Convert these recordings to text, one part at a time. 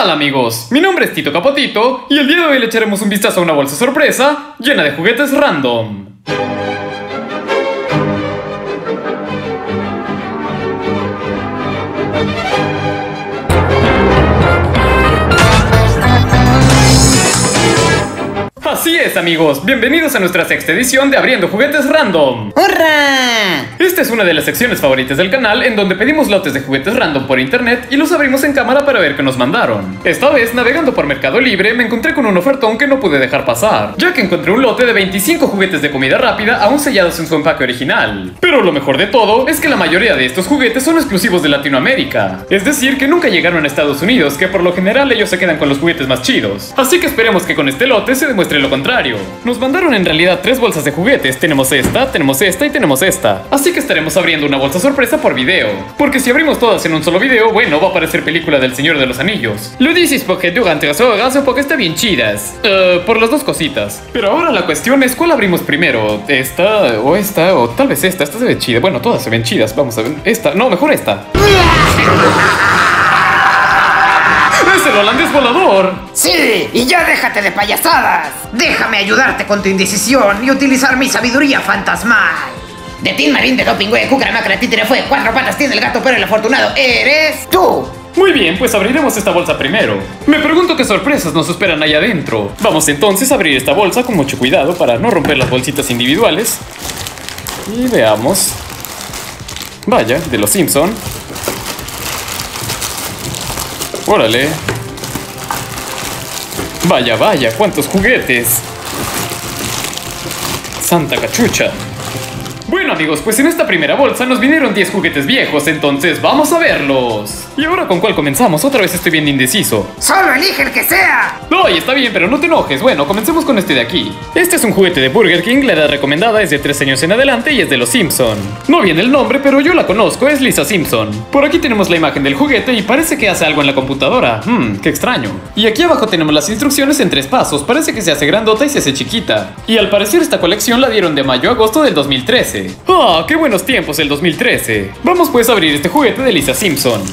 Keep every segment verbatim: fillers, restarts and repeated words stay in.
tal, amigos? Mi nombre es Tito Capotito y el día de hoy le echaremos un vistazo a una bolsa sorpresa llena de juguetes random. Así es, amigos, bienvenidos a nuestra sexta edición de Abriendo Juguetes Random. ¡Hurra! Esta es una de las secciones favoritas del canal, en donde pedimos lotes de juguetes random por internet y los abrimos en cámara para ver qué nos mandaron. Esta vez, navegando por Mercado Libre, me encontré con un ofertón que no pude dejar pasar, ya que encontré un lote de veinticinco juguetes de comida rápida aún sellados en su empaque original. Pero lo mejor de todo es que la mayoría de estos juguetes son exclusivos de Latinoamérica, es decir, que nunca llegaron a Estados Unidos, que por lo general ellos se quedan con los juguetes más chidos. Así que esperemos que con este lote se demuestre lo contrario. Nos mandaron en realidad tres bolsas de juguetes. Tenemos esta, tenemos esta y tenemos esta. Así que estaremos abriendo una bolsa sorpresa por video, porque si abrimos todas en un solo video, bueno, va a parecer película del Señor de los Anillos. Lo dices porque durante las horas o porque está bien chidas. Uh, por las dos cositas. Pero ahora la cuestión es cuál abrimos primero. Esta o esta o tal vez esta. Esta se ve chida. Bueno, todas se ven chidas. Vamos a ver. Esta. No, mejor esta. ¡Es el holandés volador! ¡Sí! ¡Y ya déjate de payasadas! Déjame ayudarte con tu indecisión y utilizar mi sabiduría fantasmal. De Tin Marín, de Doping, güey, Cúcara, Macra, Títere, fue. Cuatro patas tiene el gato, pero el afortunado eres tú. Muy bien, pues abriremos esta bolsa primero. Me pregunto qué sorpresas nos esperan ahí adentro. Vamos entonces a abrir esta bolsa con mucho cuidado para no romper las bolsitas individuales. Y veamos. Vaya, de los Simpson. Órale. Vaya, vaya, cuántos juguetes. Santa cachucha. Bueno, amigos, pues en esta primera bolsa nos vinieron diez juguetes viejos, entonces vamos a verlos. ¿Y ahora con cuál comenzamos? Otra vez estoy bien indeciso. ¡Solo elige el que sea! ¡Ay, está bien, pero no te enojes! Bueno, comencemos con este de aquí. Este es un juguete de Burger King, la edad recomendada es de tres años en adelante y es de los Simpson. No viene el nombre, pero yo la conozco, es Lisa Simpson. Por aquí tenemos la imagen del juguete y parece que hace algo en la computadora. Mmm, qué extraño. Y aquí abajo tenemos las instrucciones en tres pasos, parece que se hace grandota y se hace chiquita. Y al parecer esta colección la dieron de mayo a agosto del dos mil trece. ¡Ah, qué buenos tiempos el dos mil trece! Vamos pues a abrir este juguete de Lisa Simpson.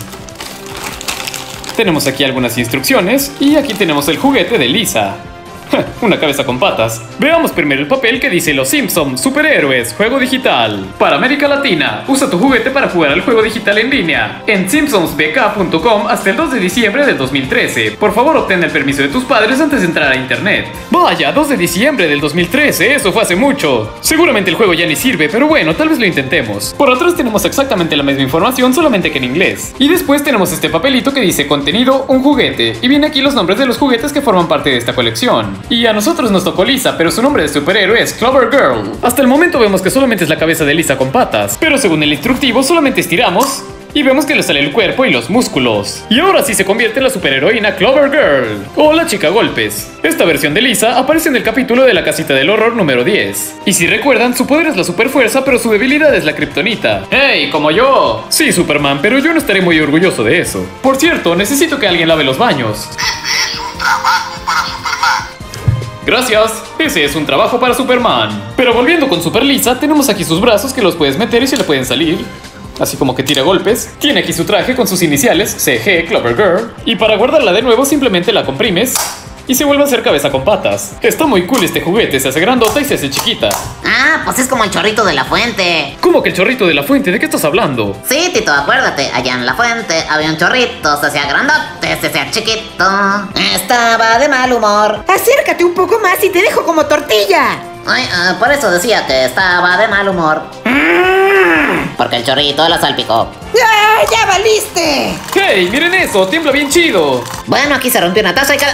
Tenemos aquí algunas instrucciones y aquí tenemos el juguete de Lisa. Una cabeza con patas. Veamos primero el papel que dice Los Simpson, superhéroes, juego digital. Para América Latina, usa tu juguete para jugar al juego digital en línea en simpsons b k punto com hasta el dos de diciembre del dos mil trece. Por favor, obtén el permiso de tus padres antes de entrar a internet. Vaya, dos de diciembre del dos mil trece, eso fue hace mucho. Seguramente el juego ya ni sirve, pero bueno, tal vez lo intentemos. Por atrás tenemos exactamente la misma información, solamente que en inglés. Y después tenemos este papelito que dice contenido, un juguete. Y viene aquí los nombres de los juguetes que forman parte de esta colección. Y a nosotros nos tocó Lisa, pero su nombre de superhéroe es Clover Girl. Hasta el momento vemos que solamente es la cabeza de Lisa con patas, pero según el instructivo solamente estiramos y vemos que le sale el cuerpo y los músculos. Y ahora sí se convierte en la superheroína Clover Girl, o la chica golpes. Esta versión de Lisa aparece en el capítulo de la casita del horror número diez. Y si recuerdan, su poder es la superfuerza, pero su debilidad es la kriptonita. ¡Hey, como yo! Sí, Superman, pero yo no estaré muy orgulloso de eso. Por cierto, necesito que alguien lave los baños. Este es un trabajo para Superman. Gracias, ese es un trabajo para Superman. Pero volviendo con Super Lisa, tenemos aquí sus brazos que los puedes meter y se le pueden salir. Así como que tira golpes. Tiene aquí su traje con sus iniciales, C G, Clover Girl. Y para guardarla de nuevo simplemente la comprimes y se vuelve a hacer cabeza con patas. Está muy cool este juguete, se hace grandota y se hace chiquita. Ah, pues es como el chorrito de la fuente. ¿Cómo que el chorrito de la fuente? ¿De qué estás hablando? Sí, Tito, acuérdate, allá en la fuente había un chorrito, se hacía grandote, se hacía chiquito. Estaba de mal humor. Acércate un poco más y te dejo como tortilla. Ay, uh, por eso decía que estaba de mal humor. Mm. Porque el chorrito la salpicó. ¡Ya, ya valiste! ¡Hey, miren eso! ¡Tiembla bien chido! Bueno, aquí se rompió una taza y cada...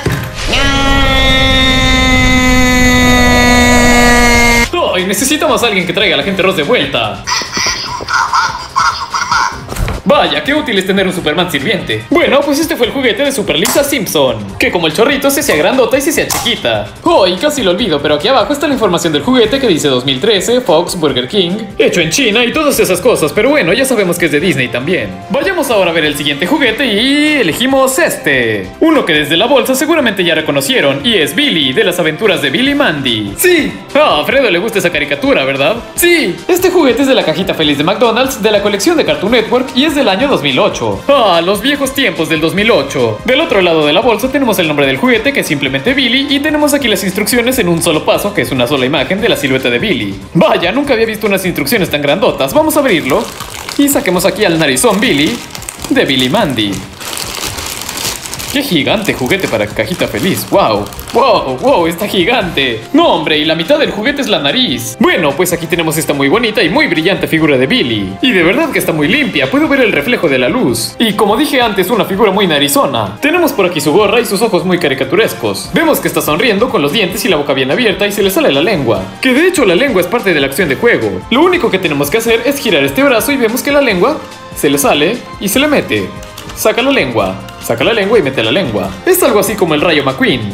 ¡Ay, necesitamos a alguien que traiga a la gente Ross de vuelta! Este es un trabajo para Superman. Vaya, qué útil es tener un Superman sirviente. Bueno, pues este fue el juguete de Super Lisa Simpson, que como el chorrito se hacía grandota y se hacía chiquita. Oh, y casi lo olvido, pero aquí abajo está la información del juguete que dice dos mil trece, Fox, Burger King, hecho en China y todas esas cosas, pero bueno, ya sabemos que es de Disney también. Vayamos ahora a ver el siguiente juguete y elegimos este. Uno que desde la bolsa seguramente ya reconocieron, y es Billy, de las aventuras de Billy y Mandy. Sí. Ah, a Fredo le gusta esa caricatura, ¿verdad? Sí. Este juguete es de la cajita feliz de McDonald's, de la colección de Cartoon Network, y es es del año dos mil ocho. ¡Ah, los viejos tiempos del dos mil ocho! Del otro lado de la bolsa tenemos el nombre del juguete, que es simplemente Billy, y tenemos aquí las instrucciones en un solo paso, que es una sola imagen de la silueta de Billy. Vaya, nunca había visto unas instrucciones tan grandotas. Vamos a abrirlo y saquemos aquí al narizón Billy de Billy Mandy. ¡Qué gigante juguete para cajita feliz! ¡Wow! ¡Wow! ¡Wow! ¡Está gigante! ¡No, hombre! Y la mitad del juguete es la nariz. Bueno, pues aquí tenemos esta muy bonita y muy brillante figura de Billy. Y de verdad que está muy limpia. Puedo ver el reflejo de la luz. Y como dije antes, una figura muy narizona. Tenemos por aquí su gorra y sus ojos muy caricaturescos. Vemos que está sonriendo con los dientes y la boca bien abierta y se le sale la lengua. Que de hecho la lengua es parte de la acción de juego. Lo único que tenemos que hacer es girar este brazo y vemos que la lengua se le sale y se le mete. Saca la lengua. Saca la lengua y mete la lengua. Es algo así como el Rayo McQueen.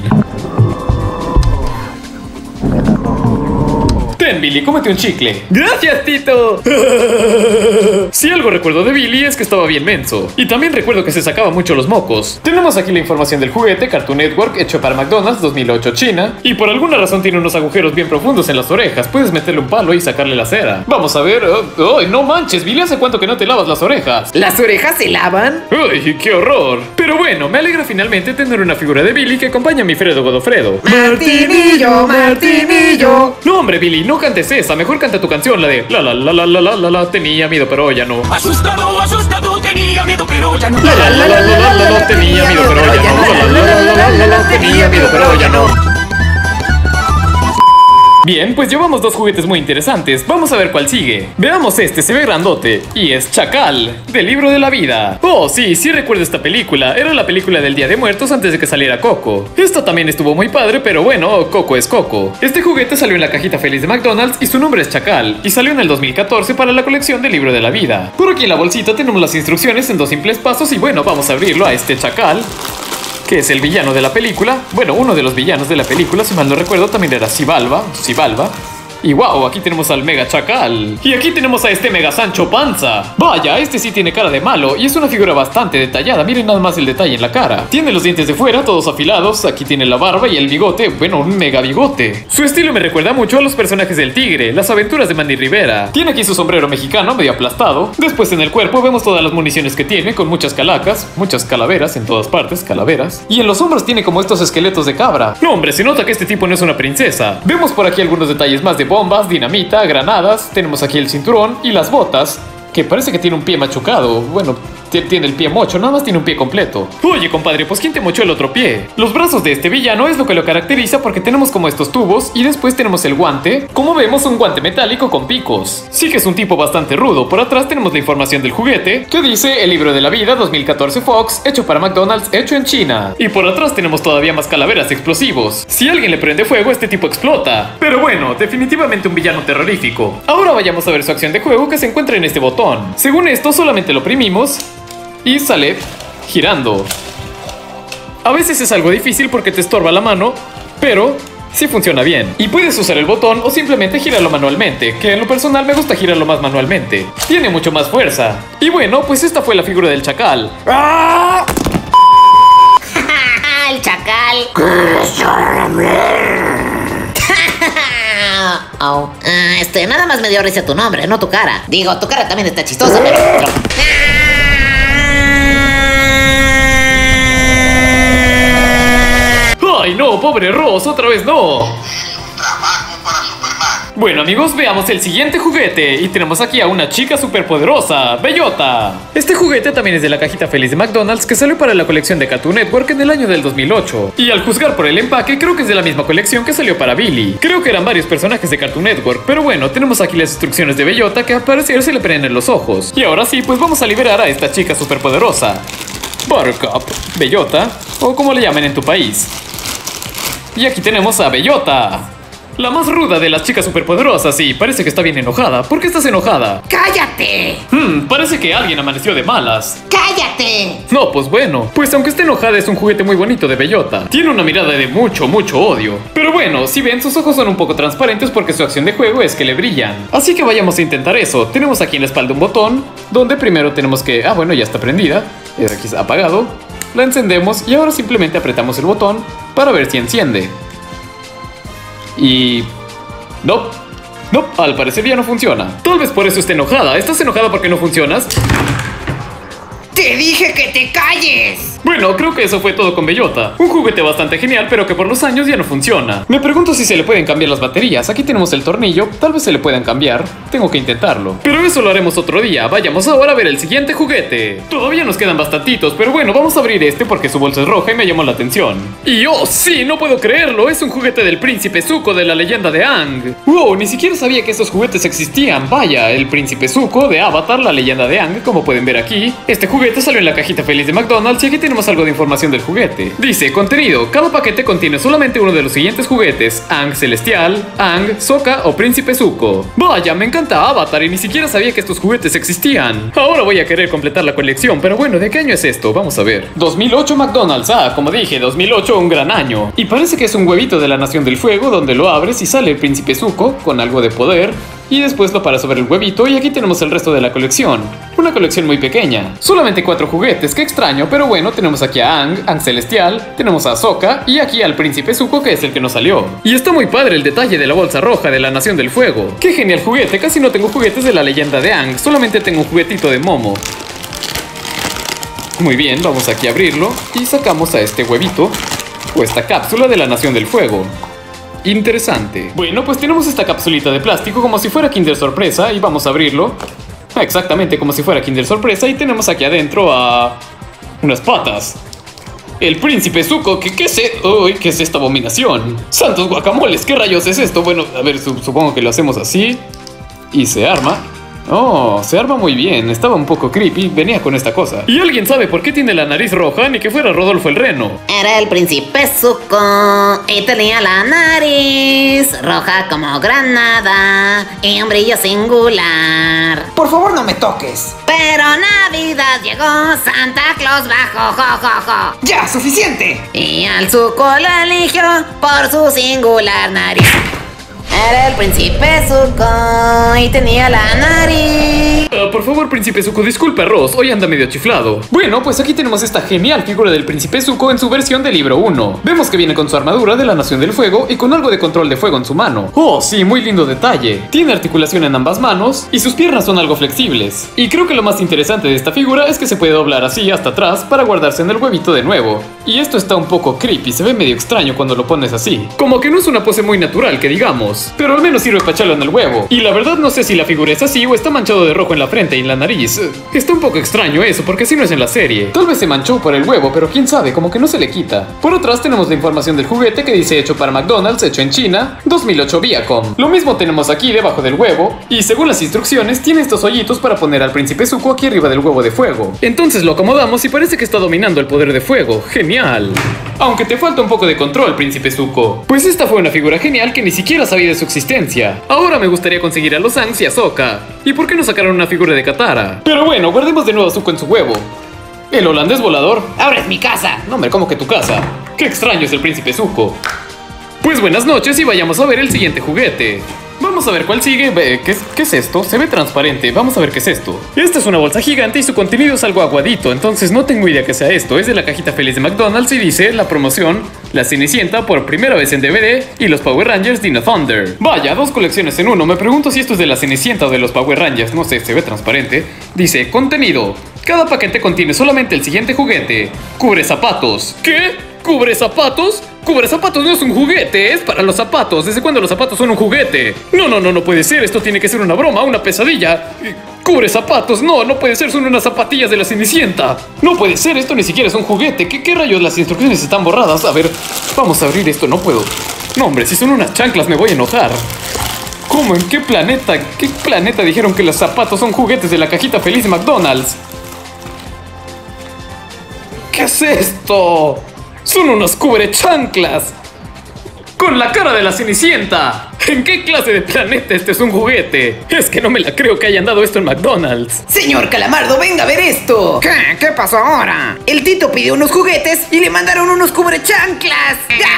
Ten, Billy, cómete un chicle. ¡Gracias, Tito! Si algo recuerdo de Billy es que estaba bien menso. Y también recuerdo que se sacaba mucho los mocos. Tenemos aquí la información del juguete Cartoon Network, hecho para McDonald's, dos mil ocho, China. Y por alguna razón tiene unos agujeros bien profundos en las orejas. Puedes meterle un palo y sacarle la cera. Vamos a ver. ¡Ay, no manches! Billy, ¿hace cuanto que no te lavas las orejas? ¿Las orejas se lavan? ¡Uy, qué horror! Pero bueno, me alegra finalmente tener una figura de Billy que acompaña a mi Fredo Godofredo. ¡Martinillo, Martinillo! No, hombre, Billy, no cantes esa. Mejor canta tu canción, la de la la la la la la la la. Tenía miedo, pero ya no. Asustado, asustado, tenía miedo, pero ya no. La la la la la la la. Tenía miedo, pero ya no. La la la la la la la. Tenía miedo, pero ya no. Bien, pues llevamos dos juguetes muy interesantes. Vamos a ver cuál sigue. Veamos este, se ve grandote. Y es Chacal, del Libro de la Vida. Oh, sí, sí recuerdo esta película. Era la película del Día de Muertos antes de que saliera Coco. Esta también estuvo muy padre, pero bueno, Coco es Coco. Este juguete salió en la cajita feliz de McDonald's y su nombre es Chacal. Y salió en el dos mil catorce para la colección del Libro de la Vida. Por aquí en la bolsita tenemos las instrucciones en dos simples pasos y bueno, vamos a abrirlo a este Chacal, que es el villano de la película. Bueno, uno de los villanos de la película, si mal no recuerdo, también era Xibalba. Xibalba. Y wow, aquí tenemos al Mega Chacal. Y aquí tenemos a este Mega Sancho Panza. Vaya, este sí tiene cara de malo y es una figura bastante detallada. Miren nada más el detalle en la cara. Tiene los dientes de fuera, todos afilados. Aquí tiene la barba y el bigote. Bueno, un mega bigote. Su estilo me recuerda mucho a los personajes del Tigre, las aventuras de Manny Rivera. Tiene aquí su sombrero mexicano, medio aplastado. Después en el cuerpo vemos todas las municiones que tiene, con muchas calacas, muchas calaveras en todas partes, calaveras. Y en los hombros tiene como estos esqueletos de cabra. No, hombre, se nota que este tipo no es una princesa. Vemos por aquí algunos detalles más de bombas, dinamita, granadas. Tenemos aquí el cinturón y las botas, que parece que tiene un pie machucado. Bueno, tiene el pie mocho, nada más tiene un pie completo. Oye, compadre, pues ¿quién te mochó el otro pie? Los brazos de este villano es lo que lo caracteriza porque tenemos como estos tubos y después tenemos el guante. Como vemos, un guante metálico con picos. Sí que es un tipo bastante rudo. Por atrás tenemos la información del juguete, que dice El Libro de la Vida dos mil catorce Fox, hecho para McDonald's, hecho en China. Y por atrás tenemos todavía más calaveras explosivos. Si alguien le prende fuego, este tipo explota. Pero bueno, definitivamente un villano terrorífico. Ahora vayamos a ver su acción de juego, que se encuentra en este botón. Según esto, solamente lo oprimimos y sale girando. A veces es algo difícil porque te estorba la mano, pero sí funciona bien. Y puedes usar el botón o simplemente girarlo manualmente, que en lo personal me gusta girarlo más manualmente. Tiene mucho más fuerza. Y bueno, pues esta fue la figura del Chacal. ¡Ah! El Chacal. Oh. Ah, este, nada más me dio risa tu nombre, no tu cara. Digo, tu cara también está chistosa, pero... ¡Ay, no! ¡Pobre Ross! ¡Otra vez no! Es un trabajo para Superman. Bueno, amigos, veamos el siguiente juguete. Y tenemos aquí a una chica superpoderosa, Bellota. Este juguete también es de la cajita feliz de McDonald's, que salió para la colección de Cartoon Network en el año del dos mil ocho. Y al juzgar por el empaque, creo que es de la misma colección que salió para Billy. Creo que eran varios personajes de Cartoon Network, pero bueno, tenemos aquí las instrucciones de Bellota, que al parecer se le prenden los ojos. Y ahora sí, pues vamos a liberar a esta chica superpoderosa, Buttercup, Bellota, o como le llamen en tu país. Y aquí tenemos a Bellota, la más ruda de las chicas superpoderosas. Y parece que está bien enojada. ¿Por qué estás enojada? ¡Cállate! Hmm, parece que alguien amaneció de malas. ¡Cállate! No, pues bueno, pues aunque esté enojada es un juguete muy bonito de Bellota. Tiene una mirada de mucho, mucho odio. Pero bueno, si ven, sus ojos son un poco transparentes porque su acción de juego es que le brillan. Así que vayamos a intentar eso. Tenemos aquí en la espalda un botón, donde primero tenemos que... Ah, bueno, ya está prendida. Y aquí está apagado. La encendemos y ahora simplemente apretamos el botón para ver si enciende. Y... no, no, al parecer ya no funciona. Tal vez por eso esté enojada. ¿Estás enojada porque no funcionas? ¡Te dije que te calles! Bueno, creo que eso fue todo con Bellota. Un juguete bastante genial, pero que por los años ya no funciona. Me pregunto si se le pueden cambiar las baterías. Aquí tenemos el tornillo, tal vez se le puedan cambiar. Tengo que intentarlo. Pero eso lo haremos otro día. Vayamos ahora a ver el siguiente juguete. Todavía nos quedan bastantitos, pero bueno, vamos a abrir este porque su bolsa es roja y me llamó la atención. Y oh, sí, no puedo creerlo. Es un juguete del príncipe Zuko de la leyenda de Aang. Wow, ni siquiera sabía que estos juguetes existían. Vaya, el príncipe Zuko de Avatar, la leyenda de Aang, como pueden ver aquí. Este juguete salió en la cajita feliz de McDonald's y aquí tenemos algo de información del juguete. Dice, contenido, cada paquete contiene solamente uno de los siguientes juguetes: Aang Celestial, Aang, Sokka o Príncipe Zuko. Vaya, me encanta Avatar y ni siquiera sabía que estos juguetes existían. Ahora voy a querer completar la colección, pero bueno, ¿de qué año es esto? Vamos a ver. dos mil ocho McDonald's, ah, como dije, dos mil ocho, un gran año. Y parece que es un huevito de la Nación del Fuego donde lo abres y sale el Príncipe Zuko con algo de poder. Y después lo paras sobre el huevito y aquí tenemos el resto de la colección. Una colección muy pequeña. Solamente cuatro juguetes, qué extraño, pero bueno, tenemos aquí a Aang, Aang Celestial, tenemos a Sokka y aquí al Príncipe Zuko, que es el que nos salió. Y está muy padre el detalle de la bolsa roja de la Nación del Fuego. Qué genial juguete, casi no tengo juguetes de la leyenda de Aang, solamente tengo un juguetito de Momo. Muy bien, vamos aquí a abrirlo y sacamos a este huevito o esta cápsula de la Nación del Fuego. Interesante. Bueno, pues tenemos esta capsulita de plástico como si fuera Kinder Sorpresa y vamos a abrirlo. Exactamente como si fuera Kinder Sorpresa y tenemos aquí adentro a... unas patas. El Príncipe Zuko, ¿qué, qué, es, e Uy, ¿qué es esta abominación? ¡Santos guacamoles! ¿Qué rayos es esto? Bueno, a ver, su supongo que lo hacemos así. Y se arma. Oh, se arma muy bien. Estaba un poco creepy. Venía con esta cosa. ¿Y alguien sabe por qué tiene la nariz roja? Ni que fuera Rodolfo el Reno. Era el príncipe Zuko y tenía la nariz roja como granada y un brillo singular. Por favor, no me toques. Pero Navidad llegó, Santa Claus bajó, jo, jo, jo. ¡Ya, suficiente! Y al Zuko lo eligió por su singular nariz. Era el príncipe Zuko y tenía la nariz. Uh, por favor, Príncipe Zuko, disculpa, Ross, hoy anda medio chiflado. Bueno, pues aquí tenemos esta genial figura del Príncipe Zuko en su versión del libro uno. Vemos que viene con su armadura de la Nación del Fuego y con algo de control de fuego en su mano. Oh, sí, muy lindo detalle. Tiene articulación en ambas manos y sus piernas son algo flexibles. Y creo que lo más interesante de esta figura es que se puede doblar así hasta atrás para guardarse en el huevito de nuevo. Y esto está un poco creepy, se ve medio extraño cuando lo pones así. Como que no es una pose muy natural, que digamos. Pero al menos sirve para echarlo en el huevo. Y la verdad no sé si la figura es así o está manchado de rojo en la frente y en la nariz. Está un poco extraño eso, porque así no es en la serie. Tal vez se manchó por el huevo, pero quién sabe, como que no se le quita. Por atrás tenemos la información del juguete que dice hecho para McDonald's, hecho en China, dos mil ocho Viacom. Lo mismo tenemos aquí debajo del huevo, y según las instrucciones tiene estos hoyitos para poner al Príncipe Zuko aquí arriba del huevo de fuego. Entonces lo acomodamos y parece que está dominando el poder de fuego. Genial. Aunque te falta un poco de control, Príncipe Zuko. Pues esta fue una figura genial que ni siquiera sabía de su existencia. Ahora me gustaría conseguir a los Aang y a Sokka. ¿Y por qué no sacaron una figura de Katara? Pero bueno, guardemos de nuevo a Zuko en su huevo. El holandés volador. Ahora es mi casa. No, hombre, ¿cómo que tu casa? Qué extraño es el Príncipe Zuko. Pues buenas noches y vayamos a ver el siguiente juguete. Vamos a ver cuál sigue. ¿Qué es, ¿Qué es esto? Se ve transparente. Vamos a ver qué es esto. Esta es una bolsa gigante y su contenido es algo aguadito, entonces no tengo idea qué sea esto. Es de la cajita feliz de McDonald's y dice la promoción: La Cenicienta por primera vez en D V D y los Power Rangers Dino Thunder. Vaya, dos colecciones en uno. Me pregunto si esto es de la Cenicienta o de los Power Rangers. No sé, se ve transparente. Dice contenido: cada paquete contiene solamente el siguiente juguete. Cubre zapatos. ¿Qué? ¿Cubre zapatos? Cubre zapatos no es un juguete, es para los zapatos. ¿Desde cuándo los zapatos son un juguete? No, no, no, no puede ser. Esto tiene que ser una broma, una pesadilla. Cubre zapatos, no, no puede ser. Son unas zapatillas de la Cenicienta. No puede ser, esto ni siquiera es un juguete. ¿Qué, qué rayos? Las instrucciones están borradas. A ver, vamos a abrir esto, no puedo. No, hombre, si son unas chanclas me voy a enojar. ¿Cómo? ¿En qué planeta? ¿Qué planeta dijeron que los zapatos son juguetes de la cajita feliz de McDonald's? ¿Qué es esto? ¡Son unos cubrechanclas! ¡Con la cara de la Cenicienta! ¿En qué clase de planeta este es un juguete? Es que no me la creo que hayan dado esto en McDonald's. Señor Calamardo, venga a ver esto. ¿Qué? ¿Qué pasó ahora? El Tito pidió unos juguetes y le mandaron unos cubrechanclas.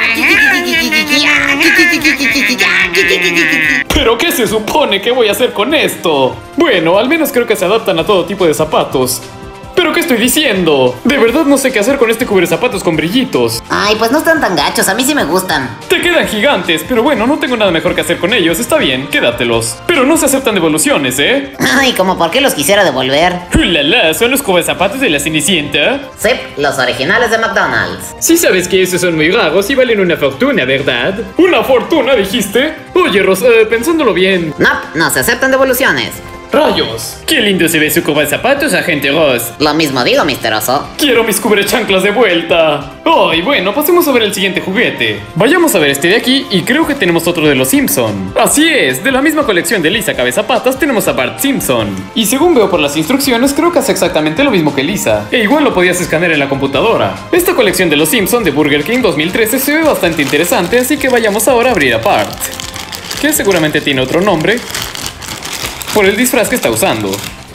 ¿Pero qué se supone que voy a hacer con esto? Bueno, al menos creo que se adaptan a todo tipo de zapatos. ¿Pero qué estoy diciendo? De verdad no sé qué hacer con este cubrezapatos con brillitos. Ay, pues no están tan gachos, a mí sí me gustan. Te quedan gigantes, pero bueno, no tengo nada mejor que hacer con ellos. Está bien, quédatelos. Pero no se aceptan devoluciones, ¿eh? Ay, como por qué los quisiera devolver. ¡Ulala! ¿Son los cubrezapatos de la Cenicienta? Sí, los originales de McDonald's. Sí sabes que esos son muy raros y valen una fortuna, ¿verdad? ¿Una fortuna, dijiste? Oye, Rosa, eh, pensándolo bien. No, no se aceptan devoluciones. ¡Rayos! ¡Qué lindo se ve su cubrezapatos, agente Ross! Lo mismo digo, mister Oso. ¡Quiero mis cubrechanclas de vuelta! ¡Ay, bueno! Pasemos a ver el siguiente juguete. Vayamos a ver este de aquí y creo que tenemos otro de los Simpson. Así es, de la misma colección de Lisa Cabezapatas tenemos a Bart Simpson. Y según veo por las instrucciones, creo que hace exactamente lo mismo que Lisa. E igual lo podías escanear en la computadora. Esta colección de los Simpson de Burger King dos mil trece se ve bastante interesante, así que vayamos ahora a abrir a Bart, que seguramente tiene otro nombre por el disfraz que está usando.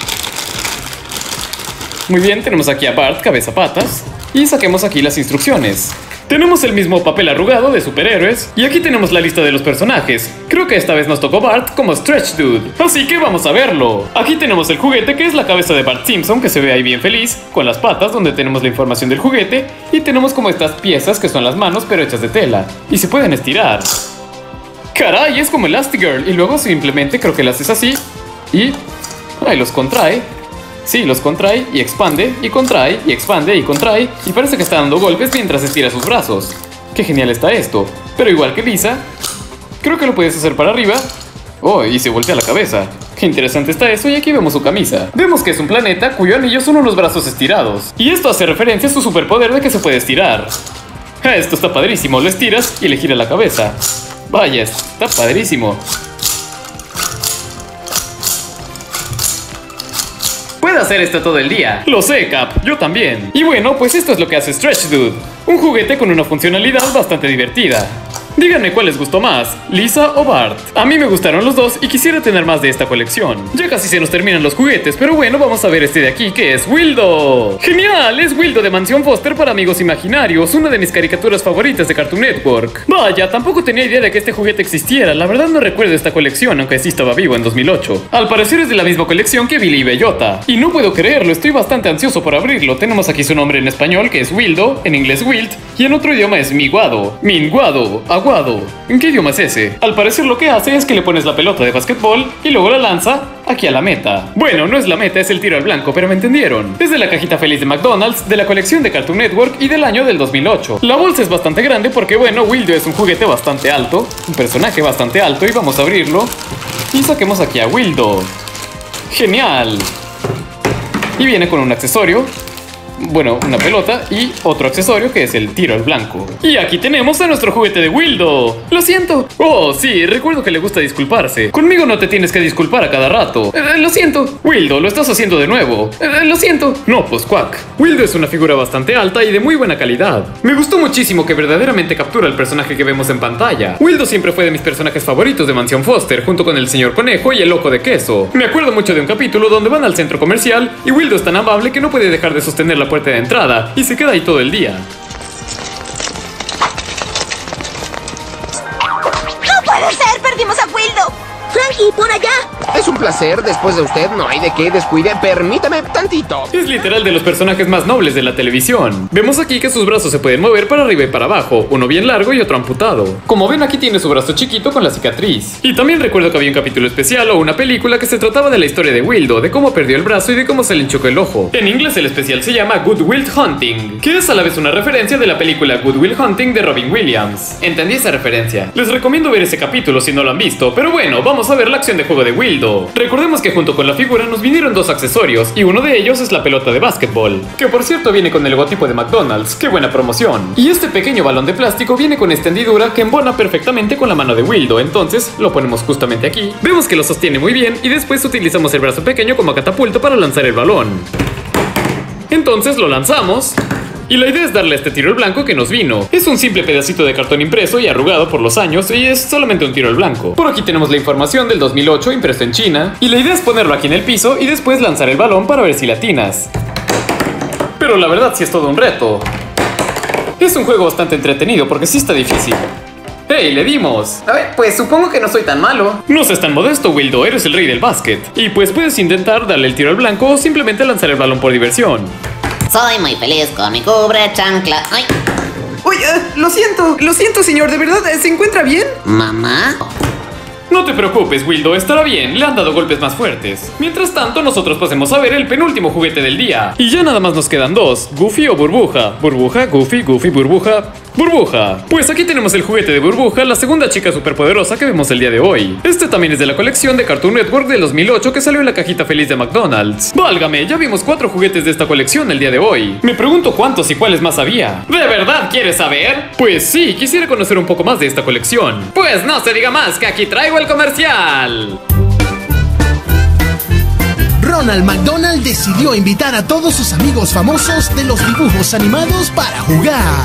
Muy bien, tenemos aquí a Bart Cabezapatas y saquemos aquí las instrucciones. Tenemos el mismo papel arrugado de superhéroes y aquí tenemos la lista de los personajes. Creo que esta vez nos tocó Bart como Stretch Dude, así que vamos a verlo. Aquí tenemos el juguete que es la cabeza de Bart Simpson, que se ve ahí bien feliz, con las patas donde tenemos la información del juguete, y tenemos como estas piezas que son las manos pero hechas de tela y se pueden estirar. ¡Caray! Es como Elastigirl y luego simplemente creo que las haces así y ahí los contrae. Sí, los contrae y expande y contrae y expande y contrae y parece que está dando golpes mientras estira sus brazos. ¡Qué genial está esto! Pero igual que Lisa, creo que lo puedes hacer para arriba. Oh, y se voltea la cabeza. ¡Qué interesante está eso! Y aquí vemos su camisa. Vemos que es un planeta cuyo anillo son unos brazos estirados. Y esto hace referencia a su superpoder de que se puede estirar. Ah, esto está padrísimo. Lo estiras y le gira la cabeza. Vaya, está padrísimo. Puede hacer esto todo el día. Lo sé, Cap, yo también. Y bueno, pues esto es lo que hace Stretch Dude. Un juguete con una funcionalidad bastante divertida. Díganme cuál les gustó más, Lisa o Bart. A mí me gustaron los dos y quisiera tener más de esta colección. Ya casi se nos terminan los juguetes, pero bueno, vamos a ver este de aquí, que es Wildo. ¡Genial! Es Wildo de Mansión Foster para amigos imaginarios, una de mis caricaturas favoritas de Cartoon Network. Vaya, tampoco tenía idea de que este juguete existiera. La verdad no recuerdo esta colección, aunque sí estaba vivo en dos mil ocho. Al parecer es de la misma colección que Billy y Bellota. Y no puedo creerlo, estoy bastante ansioso por abrirlo. Tenemos aquí su nombre en español, que es Wildo, en inglés Wilt, y en otro idioma es Miguado. Minguado, aguado. ¿En qué idioma es ese? Al parecer lo que hace es que le pones la pelota de básquetbol y luego la lanza aquí a la meta. Bueno, no es la meta, es el tiro al blanco, pero me entendieron. Es de la cajita feliz de McDonald's, de la colección de Cartoon Network y del año del dos mil ocho. La bolsa es bastante grande porque, bueno, Wildo es un juguete bastante alto, un personaje bastante alto, y vamos a abrirlo. Y saquemos aquí a Wildo. ¡Genial! Y viene con un accesorio. Bueno, una pelota y otro accesorio que es el tiro al blanco. Y aquí tenemos a nuestro juguete de Wildo. Lo siento. Oh, sí, recuerdo que le gusta disculparse. Conmigo no te tienes que disculpar a cada rato. Eh, lo siento. Wildo, lo estás haciendo de nuevo. Eh, lo siento. No, pues cuac. Wildo es una figura bastante alta y de muy buena calidad. Me gustó muchísimo que verdaderamente captura el personaje que vemos en pantalla. Wildo siempre fue de mis personajes favoritos de Mansión Foster, junto con el señor Conejo y el loco de queso. Me acuerdo mucho de un capítulo donde van al centro comercial y Wildo es tan amable que no puede dejar de sostener la puerta de entrada y se queda ahí todo el día. ¡No puede ser! ¡Perdimos a Wildo! ¡Frankie, por allá! Es un placer, después de usted no hay de qué, descuide, permítame tantito. Es literal de los personajes más nobles de la televisión. Vemos aquí que sus brazos se pueden mover para arriba y para abajo, uno bien largo y otro amputado. Como ven, aquí tiene su brazo chiquito con la cicatriz. Y también recuerdo que había un capítulo especial o una película que se trataba de la historia de Wildo, de cómo perdió el brazo y de cómo se le hinchó el ojo. En inglés el especial se llama Good Will Hunting, que es a la vez una referencia de la película Good Will Hunting de Robin Williams. Entendí esa referencia. Les recomiendo ver ese capítulo si no lo han visto, pero bueno, vamos a ver la acción de juego de Wildo. Recordemos que junto con la figura nos vinieron dos accesorios y uno de ellos es la pelota de básquetbol, que por cierto viene con el logotipo de McDonald's. ¡Qué buena promoción! Y este pequeño balón de plástico viene con esta hendidura que embona perfectamente con la mano de Wildo, entonces lo ponemos justamente aquí. Vemos que lo sostiene muy bien y después utilizamos el brazo pequeño como catapulta para lanzar el balón. Entonces lo lanzamos. Y la idea es darle este tiro al blanco que nos vino. Es un simple pedacito de cartón impreso y arrugado por los años y es solamente un tiro al blanco. Por aquí tenemos la información del dos mil ocho impreso en China. Y la idea es ponerlo aquí en el piso y después lanzar el balón para ver si le atinas. Pero la verdad sí es todo un reto. Es un juego bastante entretenido porque sí está difícil. ¡Hey, le dimos! A ver, pues supongo que no soy tan malo. No seas tan modesto, Wildo, eres el rey del básquet. Y pues puedes intentar darle el tiro al blanco o simplemente lanzar el balón por diversión. Soy muy feliz con mi cubre chancla. ¡Ay! Oye, lo siento, lo siento, señor, ¿de verdad se encuentra bien? ¿Mamá? No te preocupes, Wildo, estará bien, le han dado golpes más fuertes. Mientras tanto, nosotros pasemos a ver el penúltimo juguete del día. Y ya nada más nos quedan dos, Goofy o Burbuja. Burbuja, Goofy, Goofy, Burbuja, Burbuja. Pues aquí tenemos el juguete de Burbuja, la segunda chica superpoderosa que vemos el día de hoy. Este también es de la colección de Cartoon Network del dos mil ocho que salió en la cajita feliz de McDonald's. Válgame, ya vimos cuatro juguetes de esta colección el día de hoy. Me pregunto cuántos y cuáles más había. ¿De verdad quieres saber? Pues sí, quisiera conocer un poco más de esta colección. Pues no se diga más, que aquí traigo el comercial. Ronald McDonald decidió invitar a todos sus amigos famosos de los dibujos animados para jugar.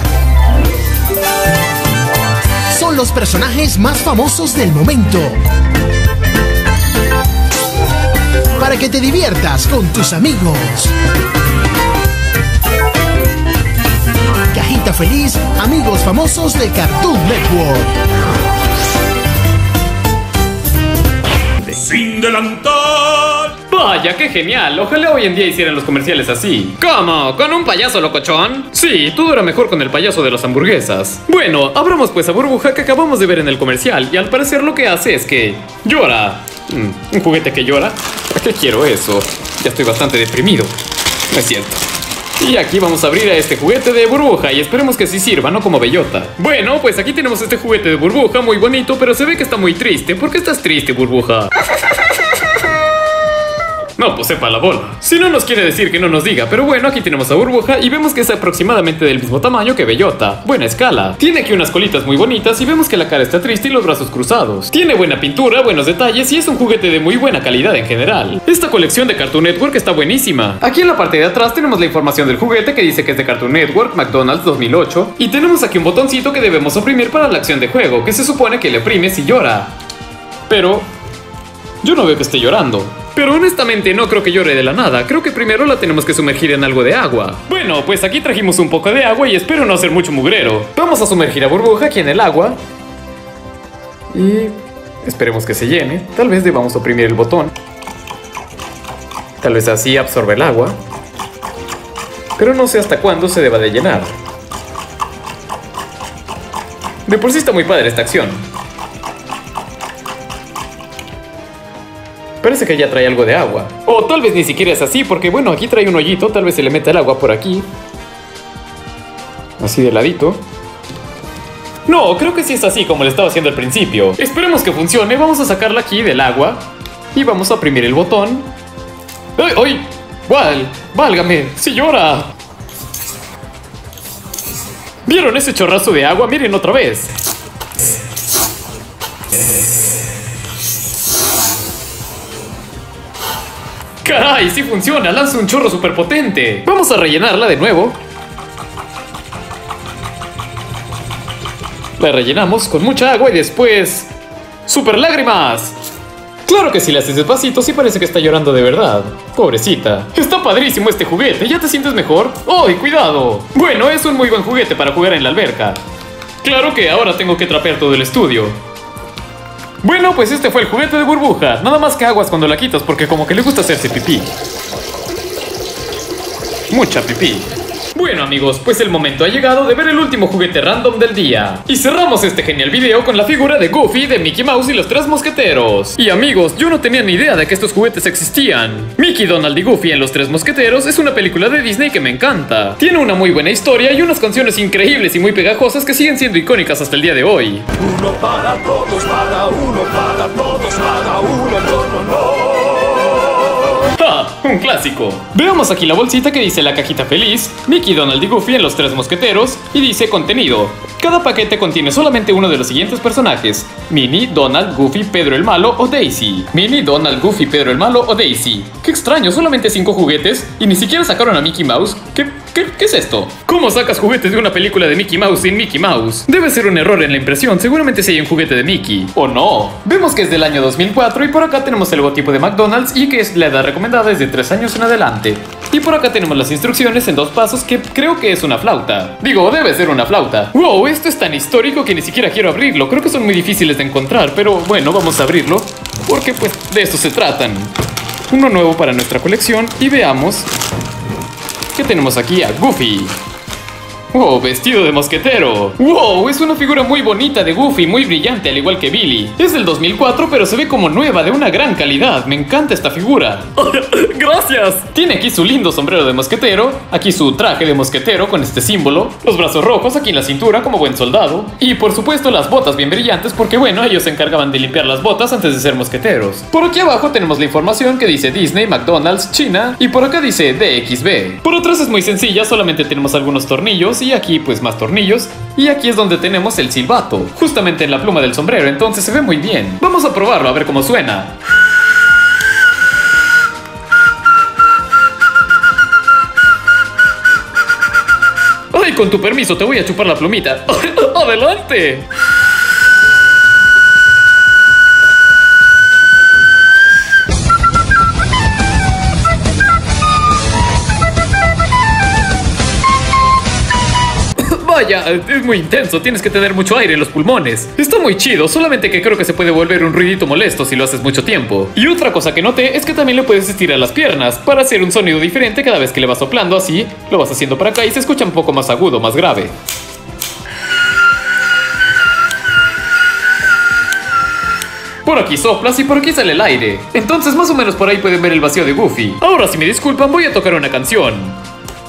Son los personajes más famosos del momento. Para que te diviertas con tus amigos. Cajita feliz, amigos famosos de Cartoon Network. Sin delantal. Vaya, qué genial. Ojalá hoy en día hicieran los comerciales así. ¿Cómo? ¿Con un payaso locochón? Sí, todo era mejor con el payaso de las hamburguesas. Bueno, abramos pues a Burbuja que acabamos de ver en el comercial. Y al parecer lo que hace es que llora. Mm, ¿un juguete que llora? ¿Para qué quiero eso? Ya estoy bastante deprimido. No es cierto. Y aquí vamos a abrir a este juguete de Burbuja y esperemos que sí sirva, no como bellota. Bueno, pues aquí tenemos este juguete de Burbuja muy bonito, pero se ve que está muy triste. ¿Por qué estás triste, Burbuja? No, pues sepa la bola. Si no nos quiere decir que no nos diga, pero bueno, aquí tenemos a Burbuja y vemos que es aproximadamente del mismo tamaño que Bellota. Buena escala. Tiene aquí unas colitas muy bonitas y vemos que la cara está triste y los brazos cruzados. Tiene buena pintura, buenos detalles y es un juguete de muy buena calidad en general. Esta colección de Cartoon Network está buenísima. Aquí en la parte de atrás tenemos la información del juguete que dice que es de Cartoon Network, McDonald's dos mil ocho. Y tenemos aquí un botoncito que debemos oprimir para la acción de juego, que se supone que le oprimes y llora. Pero yo no veo que esté llorando. Pero honestamente no creo que llore de la nada. Creo que primero la tenemos que sumergir en algo de agua. Bueno, pues aquí trajimos un poco de agua y espero no hacer mucho mugrero. Vamos a sumergir a Burbuja aquí en el agua. Y esperemos que se llene. Tal vez debamos oprimir el botón. Tal vez así absorbe el agua. Pero no sé hasta cuándo se deba de llenar. De por sí está muy padre esta acción. Parece que ya trae algo de agua. O tal vez ni siquiera es así, porque bueno, aquí trae un hoyito. Tal vez se le mete el agua por aquí. Así de ladito. No, creo que sí es así como le estaba haciendo al principio. Esperemos que funcione. Vamos a sacarla aquí del agua. Y vamos a oprimir el botón. ¡Ay, ay! ¡Val! ¡Válgame! ¡Sí llora! ¿Vieron ese chorrazo de agua? Miren otra vez. ¡Caray! ¡Sí funciona! ¡Lanza un chorro súper potente! Vamos a rellenarla de nuevo. La rellenamos con mucha agua y después... ¡super lágrimas! Claro que si le haces despacito sí parece que está llorando de verdad. Pobrecita. Está padrísimo este juguete. ¿Ya te sientes mejor? ¡Ay, cuidado! Bueno, es un muy buen juguete para jugar en la alberca. Claro que ahora tengo que trapear todo el estudio. Bueno, pues este fue el juguete de Burbuja. Nada más que aguas cuando la quitas porque como que le gusta hacerse pipí. Mucha pipí. Bueno amigos, pues el momento ha llegado de ver el último juguete random del día. Y cerramos este genial video con la figura de Goofy, de Mickey Mouse y los tres mosqueteros. Y amigos, yo no tenía ni idea de que estos juguetes existían. Mickey, Donald y Goofy en los tres mosqueteros es una película de Disney que me encanta. Tiene una muy buena historia y unas canciones increíbles y muy pegajosas que siguen siendo icónicas hasta el día de hoy. Uno para todos, para uno, para todos, para uno, no, no, no. ¡Ah! Un clásico. Veamos aquí la bolsita que dice la cajita feliz, Mickey, Donald y Goofy en los tres mosqueteros, y dice contenido. Cada paquete contiene solamente uno de los siguientes personajes: Minnie, Donald, Goofy, Pedro el Malo o Daisy. Minnie, Donald, Goofy, Pedro el Malo o Daisy. Qué extraño, solamente cinco juguetes y ni siquiera sacaron a Mickey Mouse. ¿Qué, qué, qué es esto? ¿Cómo sacas juguetes de una película de Mickey Mouse sin Mickey Mouse? Debe ser un error en la impresión, seguramente si hay un juguete de Mickey. ¿O no? Vemos que es del año dos mil cuatro y por acá tenemos el logotipo de McDonald's y que es la edad recomendada desde tres años en adelante. Y por acá tenemos las instrucciones en dos pasos que creo que es una flauta. Digo, debe ser una flauta. Wow, esto es tan histórico que ni siquiera quiero abrirlo. Creo que son muy difíciles de encontrar, pero bueno, vamos a abrirlo porque pues de esto se tratan. Uno nuevo para nuestra colección y veamos que tenemos aquí a Goofy. ¡Wow! Vestido de mosquetero. ¡Wow! Es una figura muy bonita de Goofy, muy brillante, al igual que Billy. Es del dos mil cuatro, pero se ve como nueva, de una gran calidad. Me encanta esta figura. ¡Gracias! Tiene aquí su lindo sombrero de mosquetero, aquí su traje de mosquetero con este símbolo, los brazos rojos aquí en la cintura como buen soldado, y por supuesto las botas bien brillantes porque bueno, ellos se encargaban de limpiar las botas antes de ser mosqueteros. Por aquí abajo tenemos la información que dice Disney, McDonald's, China, y por acá dice D X B. Por atrás es muy sencilla, solamente tenemos algunos tornillos y aquí pues más tornillos, y aquí es donde tenemos el silbato, justamente en la pluma del sombrero, entonces se ve muy bien. Vamos a probarlo a ver cómo suena. Ay, con tu permiso te voy a chupar la plumita. ¡Adelante! Vaya, es muy intenso, tienes que tener mucho aire en los pulmones. Está muy chido, solamente que creo que se puede volver un ruidito molesto si lo haces mucho tiempo. Y otra cosa que noté es que también le puedes estirar las piernas para hacer un sonido diferente cada vez que le vas soplando así. Lo vas haciendo para acá y se escucha un poco más agudo, más grave. Por aquí soplas y por aquí sale el aire. Entonces más o menos por ahí pueden ver el vacío de Goofy. Ahora si me disculpan voy a tocar una canción.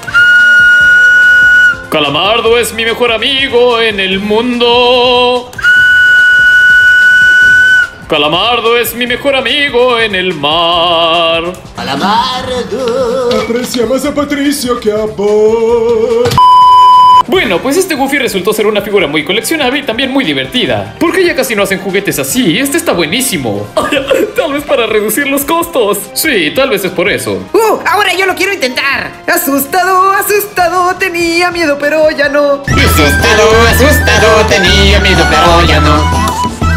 Calamardo es mi mejor amigo en el mundo. Calamardo es mi mejor amigo en el mar. Calamardo. Aprecia más a Patricio que a vos. Bueno, pues este Goofy resultó ser una figura muy coleccionable y también muy divertida. Porque ya casi no hacen juguetes así, este está buenísimo. Tal vez para reducir los costos. Sí, tal vez es por eso. ¡Uh! Ahora yo lo quiero intentar. Asustado, asustado, tenía miedo, pero ya no. Asustado, asustado, tenía miedo, pero ya no.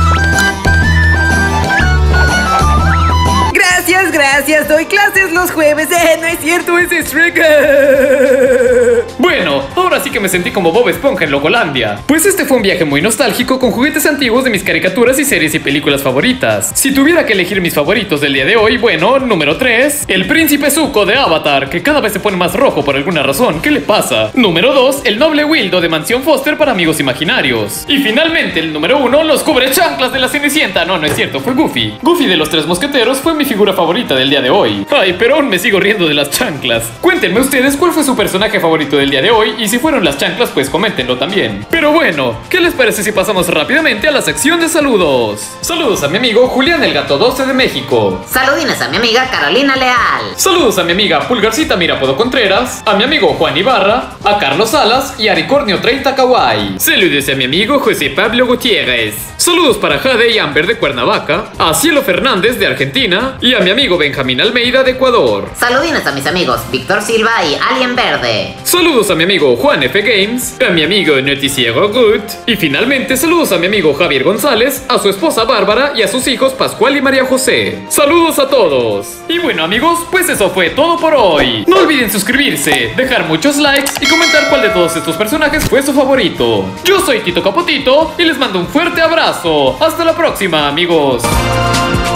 Gracias, gracias, doy clases los jueves. Eh, no es cierto, es Shrek. Bueno, ahora sí que me sentí como Bob Esponja en Locolandia. Pues este fue un viaje muy nostálgico con juguetes antiguos de mis caricaturas y series y películas favoritas. Si tuviera que elegir mis favoritos del día de hoy, bueno, número tres, el Príncipe Zuko de Avatar, que cada vez se pone más rojo por alguna razón. ¿Qué le pasa? Número dos, el Noble Wildo de Mansión Foster para amigos imaginarios. Y finalmente, el número uno, los cubrechanclas de la Cenicienta. No, no es cierto, fue Goofy. Goofy de los Tres Mosqueteros fue mi figura favorita del día de hoy. Ay, pero aún me sigo riendo de las chanclas. Cuéntenme ustedes cuál fue su personaje favorito del día de hoy y si fueron las chanclas, pues coméntenlo también. Pero bueno, ¿qué les parece si pasamos rápidamente a la sección de saludos? Saludos a mi amigo Julián el Gato doce de México. Saludines a mi amiga Carolina Leal. Saludos a mi amiga Pulgarcita Mirapodo Contreras, a mi amigo Juan Ibarra, a Carlos Salas y a Ricornio treinta Kawaii. Saludos a mi amigo José Pablo Gutiérrez. Saludos para Jade y Amber de Cuernavaca, a Cielo Fernández de Argentina y a mi amigo Benjamín Almeida de Ecuador. Saludines a mis amigos Víctor Silva y Alien Verde. Saludos a mi amigo Juan F. Games, a mi amigo Noticiero Good y finalmente saludos a mi amigo Javier González, a su esposa Bárbara y a sus hijos Pascual y María José. Saludos a todos. Y bueno amigos, pues eso fue todo por hoy. No olviden suscribirse, dejar muchos likes y comentar cuál de todos estos personajes fue su favorito. Yo soy Tito Capotito y les mando un fuerte abrazo. Hasta la próxima amigos.